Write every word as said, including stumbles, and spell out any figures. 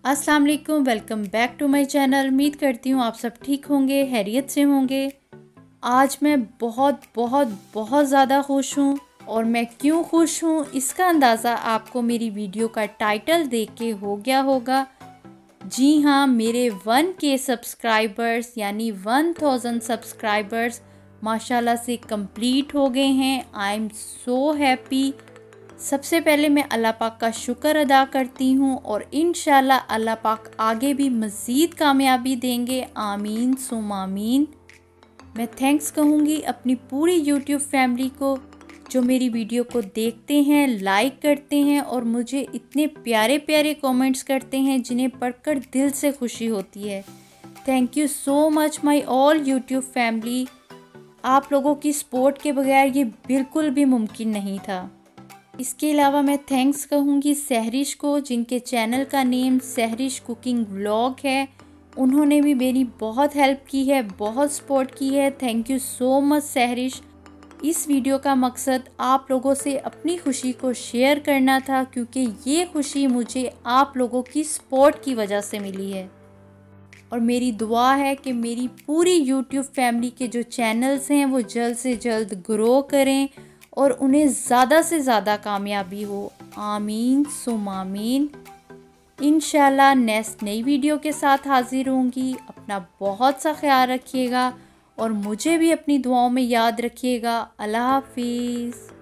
अस्सलाम वालेकुम, welcome back to my channel. उम्मीद करती हूँ आप सब ठीक होंगे, खैरियत से होंगे। आज मैं बहुत बहुत बहुत ज़्यादा खुश हूँ और मैं क्यों खुश हूँ इसका अंदाज़ा आपको मेरी वीडियो का टाइटल देख के हो गया होगा। जी हाँ, मेरे वन के सब्सक्राइबर्स यानी वन थाउजेंड सब्सक्राइबर्स माशाल्लाह से कंप्लीट हो गए हैं। I am so happy. सबसे पहले मैं अल्लाह पाक का शुक्र अदा करती हूँ और इंशाल्लाह अल्लाह पाक आगे भी मज़ीद कामयाबी देंगे। आमीन सुम आमीन। मैं थैंक्स कहूँगी अपनी पूरी यूट्यूब फैमिली को जो मेरी वीडियो को देखते हैं, लाइक करते हैं और मुझे इतने प्यारे प्यारे कमेंट्स करते हैं जिन्हें पढ़कर दिल से खुशी होती है। Thank you so much my all YouTube family. आप लोगों की सपोर्ट के बगैर ये बिल्कुल भी मुमकिन नहीं था। इसके अलावा मैं थैंक्स कहूँगी सहरिश को, जिनके चैनल का नेम सहरिश कुकिंग व्लॉग है। उन्होंने भी मेरी बहुत हेल्प की है, बहुत सपोर्ट की है। Thank you so much Sehrish. इस वीडियो का मकसद आप लोगों से अपनी खुशी को शेयर करना था, क्योंकि ये खुशी मुझे आप लोगों की सपोर्ट की वजह से मिली है। और मेरी दुआ है कि मेरी पूरी यूट्यूब फैमिली के जो चैनल्स हैं वो जल्द से जल्द ग्रो करें और उन्हें ज़्यादा से ज़्यादा कामयाबी हो। आमीन सुम आमीन। इंशाल्लाह नेक्स्ट नई वीडियो के साथ हाजिर होंगी। अपना बहुत सा ख्याल रखिएगा और मुझे भी अपनी दुआओं में याद रखिएगा। अल्लाह हाफिज़।